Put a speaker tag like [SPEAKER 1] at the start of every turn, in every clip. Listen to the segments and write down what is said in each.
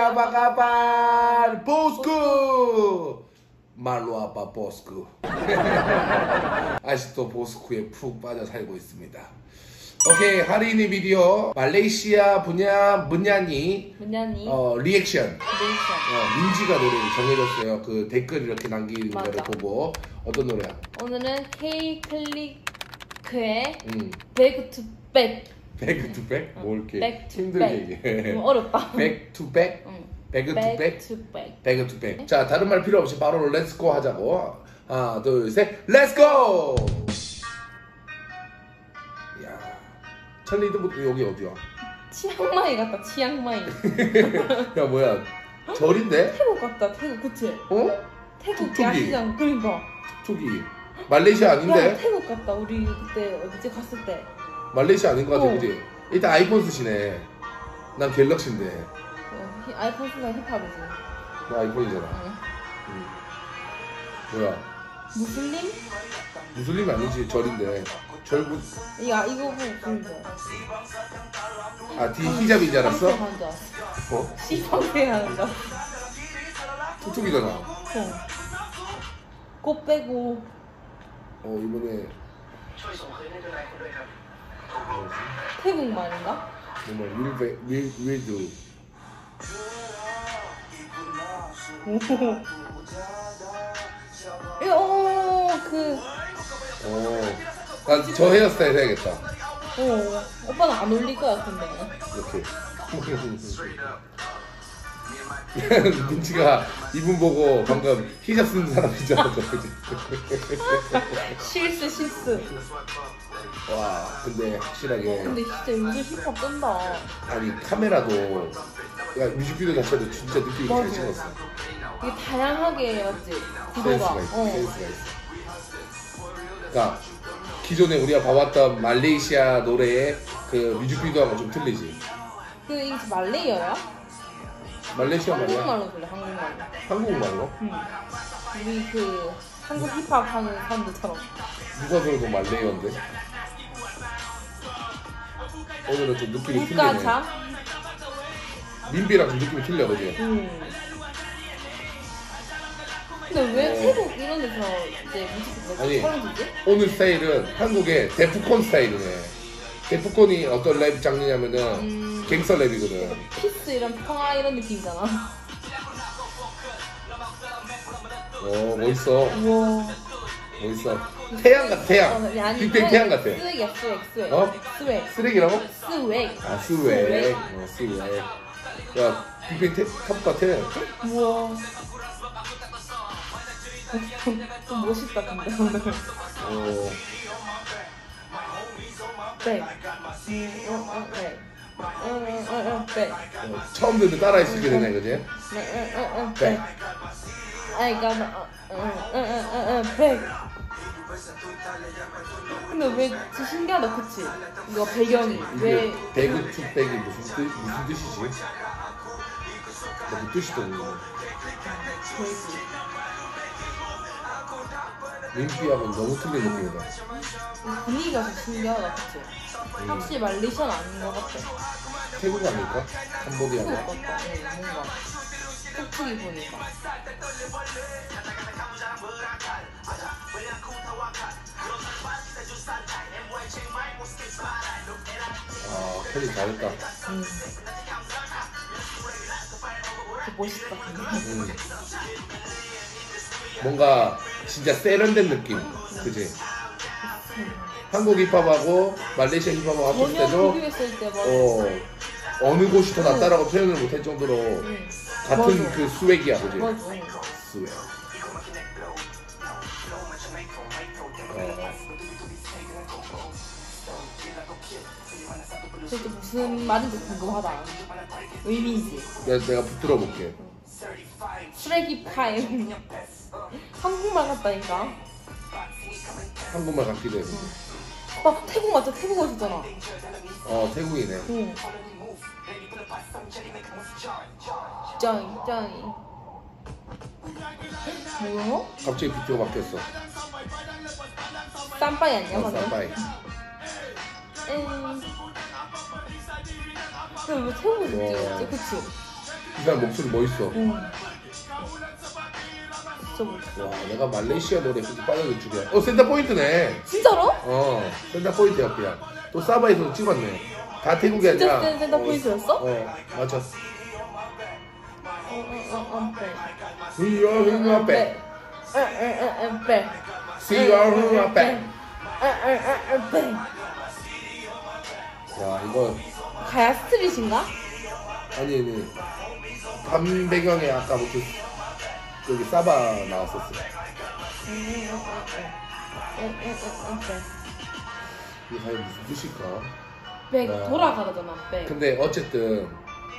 [SPEAKER 1] apa kabar? Bosku! 말로 아빠 보스쿠. 아직도 보스쿠에 푹 빠져 살고 있습니다. 오케이, hari ini video 말레이시아 문야니 리액션. 민지가 노래를 정해줬어요. 그 댓글 이렇게 남기는 거를 보고. 어떤 노래야?
[SPEAKER 2] 오늘은 K-클릭의 Back to Back.
[SPEAKER 1] Back to Back? 뭐 이렇게
[SPEAKER 2] Back to
[SPEAKER 1] 힘들게
[SPEAKER 2] Back.
[SPEAKER 1] 얘기해.
[SPEAKER 2] 어렵다.
[SPEAKER 1] Back to Back? Back to Back? Back to Back. 자, 다른 말 필요 없이 바로 렛츠고 하자고. 하나, 둘, 셋, 렛츠고! 야, 찰리도 여기 어디야?
[SPEAKER 2] 치앙마이 같다, 치앙마이.
[SPEAKER 1] 야, 뭐야, 절인데?
[SPEAKER 2] 태국 같다, 태국, 그치?
[SPEAKER 1] 어?
[SPEAKER 2] 태국
[SPEAKER 1] 툭툭이.
[SPEAKER 2] 야시장, 그러니까.
[SPEAKER 1] 툭툭이. 말레이시아 아닌데?
[SPEAKER 2] 야, 태국 같다, 우리 그때 어디지 갔을 때.
[SPEAKER 1] 말레이시아 아닌 것 같아, 그지? 일단 아이폰 쓰시네. 난 갤럭시인데.
[SPEAKER 2] 아이폰 쓰면 힙합이지.
[SPEAKER 1] 너 아이폰이잖아. 뭐야?
[SPEAKER 2] 무슬림?
[SPEAKER 1] 무슬림이 아니지, 절인데. 절구.
[SPEAKER 2] 야, 이거 보고 무슬림.
[SPEAKER 1] 아, 뒤 히잡인 줄 알았어?
[SPEAKER 2] 하는 줄 알았어.
[SPEAKER 1] 어?
[SPEAKER 2] 시방세 하는 줄 알았어.
[SPEAKER 1] 툭툭이잖아.
[SPEAKER 2] 꽃 빼고.
[SPEAKER 1] 이번에.
[SPEAKER 2] 태국 말인가?
[SPEAKER 1] 정말 윌드. 난 저 헤어스타일 해야겠다.
[SPEAKER 2] 오빠는 안 어울릴 것 같은데.
[SPEAKER 1] 이렇게. 민지가 이분 보고 방금 히잡 쓰는 사람인 줄 알았어.
[SPEAKER 2] 실수.
[SPEAKER 1] 와, 근데 확실하게.
[SPEAKER 2] 근데 진짜 요즘 힙합 뜬다.
[SPEAKER 1] 아니, 카메라도. 야, 뮤직비디오 자체도 진짜 느낌이 잘 찍었어.
[SPEAKER 2] 이게 다양하게 맞지?
[SPEAKER 1] 센스가 있어. 그러니까 기존에 우리가 봐왔던 말레이시아 노래의 그 뮤직비디오하고 좀 틀리지.
[SPEAKER 2] 이게 말레이어야?
[SPEAKER 1] 말레이시아 말이야?
[SPEAKER 2] 한국말로 들려, 한국말로.
[SPEAKER 1] 한국말로?
[SPEAKER 2] 우리 한국 힙합 하는 사람들처럼.
[SPEAKER 1] 누가 들어도 말레이어인데? 오늘은 좀 느낌이 틀리네.
[SPEAKER 2] 국가차?
[SPEAKER 1] 민비랑 좀 느낌이 틀려, 그지?
[SPEAKER 2] 근데 왜 태국 이런 데서 이제 뮤직비디오 촬영되지?
[SPEAKER 1] 오늘 스타일은 한국의 데프콘 스타일이네. 데프콘이 어떤 랩 장르냐면은 갱스터 랩이거든.
[SPEAKER 2] 피스 이런 평화 이런 느낌이잖아.
[SPEAKER 1] 멋있어.
[SPEAKER 2] 우와.
[SPEAKER 1] 멋있어. 태양 같아, 태양. 빅뱅 태양 같아.
[SPEAKER 2] 스웩이야, 스웩.
[SPEAKER 1] 어?
[SPEAKER 2] 스웩.
[SPEAKER 1] 쓰레기라고?
[SPEAKER 2] 스웩.
[SPEAKER 1] 아, 스웩. 스웩. 야, 빅뱅 탑 같아.
[SPEAKER 2] 우와. 좀 멋있다, 근데 오늘. 백. 백.
[SPEAKER 1] 처음 듣는 따라할 수 있게 되네, 그지?
[SPEAKER 2] 백. 아이가 백. 근데 왜 진짜 신기하다, 그치? 이거 배경이 왜
[SPEAKER 1] 배그 투백이 무슨 뜻이지? 그 뜻이 떠오르네. 민피하고는 너무 틀린 느낌이다.
[SPEAKER 2] 분위기가 좀 신기하다, 그치? 확실히 말레이시아는 아닌 것 같아.
[SPEAKER 1] 태국 아닐까? 캄보디아가?
[SPEAKER 2] 태국 같다, 뭔가 툭툭이 보니까.
[SPEAKER 1] 아, 캘리 잘했다.
[SPEAKER 2] 멋있다, 근데.
[SPEAKER 1] 뭔가 진짜 세련된 느낌, 그지? 한국 힙합하고 말레이시아 힙합하고 합쳤을 때도
[SPEAKER 2] 비교했을 때
[SPEAKER 1] 어느 곳이 더 낫다라고 표현을 못할 정도로 같은
[SPEAKER 2] 맞아.
[SPEAKER 1] 그 스웩이야, 그지?
[SPEAKER 2] 맞아.
[SPEAKER 1] 스웩.
[SPEAKER 2] 그래도 무슨 말인지 궁금하다. 의미인지.
[SPEAKER 1] 내가 붙들어 볼게.
[SPEAKER 2] 쓰레기 타임. 한국말 같다니까.
[SPEAKER 1] 한국말 같기도 해.
[SPEAKER 2] 막 태국 맞죠? 태국 오셨잖아.
[SPEAKER 1] 태국이네.
[SPEAKER 2] 응. 짱이. 뭐야?
[SPEAKER 1] 갑자기 비트가 바뀌었어.
[SPEAKER 2] 쌈빠이 아니야, 방금?
[SPEAKER 1] 쌈바이.
[SPEAKER 2] 근데 왜 태국에서 찍었지? 그치?
[SPEAKER 1] 이 사람 목소리 멋있어.
[SPEAKER 2] 진짜 멋있어.
[SPEAKER 1] 와, 내가 말레이시아 노래 그렇게 빠져들 줄이야. 센터 포인트네.
[SPEAKER 2] 진짜로?
[SPEAKER 1] 센터 포인트야 그냥. 또 사바에서 찍었네. 다 태국이 아니라.
[SPEAKER 2] 진짜 센터 포인트였어?
[SPEAKER 1] 맞아.
[SPEAKER 2] 백.
[SPEAKER 1] 백.
[SPEAKER 2] 백.
[SPEAKER 1] 백. 야, 이거
[SPEAKER 2] 가야 스트릿인가?
[SPEAKER 1] 아니 밤 배경에 아까부터 여기 사바 나왔었어. 이게 과연 무슨 뜻일까?
[SPEAKER 2] 백 돌아가잖아. 백.
[SPEAKER 1] 근데 어쨌든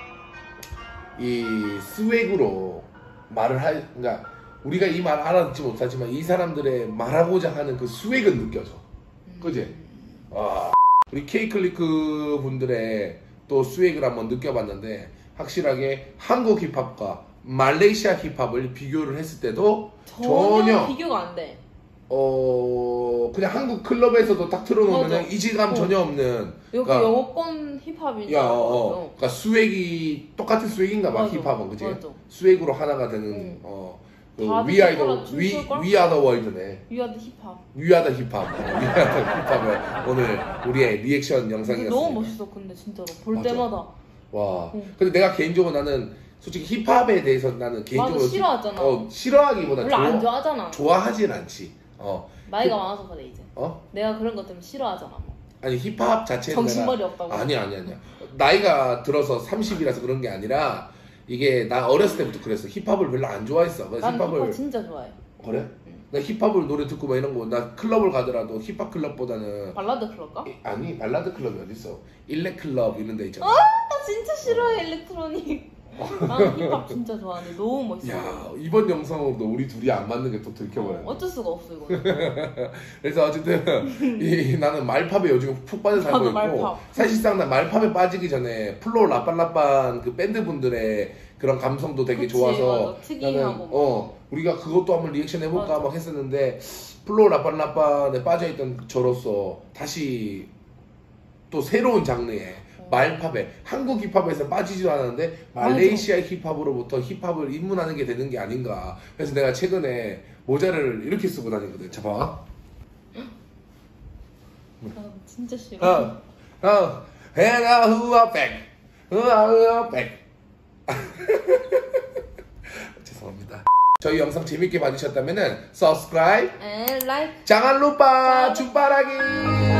[SPEAKER 1] 이 스웩으로 말을 그러니까 우리가 이 말 알아듣지 못하지만 이 사람들의 말하고자 하는 그 스웩은 느껴져. 그지? 우리 K클리크 분들의 또 스웩을 한번 느껴봤는데 확실하게 한국 힙합과 말레이시아 힙합을 비교를 했을 때도 전혀
[SPEAKER 2] 비교가 안 돼.
[SPEAKER 1] 그냥 한국 클럽에서도 딱 틀어놓으면 이질감 전혀 없는.
[SPEAKER 2] 여기
[SPEAKER 1] 그러니까,
[SPEAKER 2] 영어권 힙합인 줄 알았어.
[SPEAKER 1] 그러니까 스웩이 똑같은 스웩인가 봐.
[SPEAKER 2] 맞아,
[SPEAKER 1] 힙합은 그지?
[SPEAKER 2] 맞아.
[SPEAKER 1] 스웩으로 하나가 되는
[SPEAKER 2] 다들
[SPEAKER 1] We are
[SPEAKER 2] 춤추라, 춤출걸?
[SPEAKER 1] the world네.
[SPEAKER 2] 위아드 힙합.
[SPEAKER 1] 위아더 힙합. 위아더 힙합을 오늘 우리의 리액션 영상이었습니다.
[SPEAKER 2] 너무 멋있어. 근데 진짜로 볼
[SPEAKER 1] 맞아.
[SPEAKER 2] 때마다.
[SPEAKER 1] 와. 근데 내가 개인적으로 나는 솔직히 힙합에 대해서 나는 개인적으로
[SPEAKER 2] 맞아, 싫어하잖아.
[SPEAKER 1] 싫어하기보다
[SPEAKER 2] 별로 안 좋아하잖아.
[SPEAKER 1] 좋아하진 않지.
[SPEAKER 2] 나이가 많아서 그래 이제.
[SPEAKER 1] 어?
[SPEAKER 2] 내가 그런 것 때문에 싫어하잖아.
[SPEAKER 1] 아니 힙합 자체는
[SPEAKER 2] 정신머리 없다고.
[SPEAKER 1] 아니야. 나이가 들어서 30이라서 그런 게 아니라 이게 나 어렸을 때부터 그랬어. 힙합을 별로 안 좋아했어. 그래서
[SPEAKER 2] 난 힙합 진짜 좋아해.
[SPEAKER 1] 그래? 나 힙합을 노래 듣고 막 이런 거 나 클럽을 가더라도 힙합 클럽보다는
[SPEAKER 2] 발라드 클럽가?
[SPEAKER 1] 아니 발라드 클럽이 어딨어. 일렉 클럽 이런 데 있잖아.
[SPEAKER 2] 나 진짜 싫어해 일렉트로닉. 나는 힙합 진짜 좋아하는데 너무 멋있어.
[SPEAKER 1] 야, 이번 영상으로도 우리 둘이 안 맞는 게 또 들켜버렸네.
[SPEAKER 2] 어쩔 수가 없어 이거.
[SPEAKER 1] 그래서 어쨌든 나는 말팝에 요즘 푹 빠져 살고 있고
[SPEAKER 2] 말팝.
[SPEAKER 1] 사실상 나 말팝에 빠지기 전에 플로우 라빤라빤 그 밴드 분들의 그런 감성도 되게
[SPEAKER 2] 그치,
[SPEAKER 1] 좋아서
[SPEAKER 2] 맞아. 특이하고
[SPEAKER 1] 우리가 그것도 한번 리액션 해볼까
[SPEAKER 2] 맞아.
[SPEAKER 1] 막 했었는데 플로우 라빤라빤에 빠져있던 저로서 다시 또 새로운 장르의 말팝에 한국 힙합에서 빠지지도 않았는데 말레이시아 힙합으로부터 힙합을 입문하는 게 되는 게 아닌가. 그래서 내가 최근에 모자를 이렇게 쓰고 다니거든. 자 봐.
[SPEAKER 2] 나 진짜 싫어.
[SPEAKER 1] 해가 후아백 후아백. 죄송합니다. 저희 영상 재밌게 봐주셨다면은 subscribe,
[SPEAKER 2] and like.
[SPEAKER 1] jangan lupa jumpa lagi.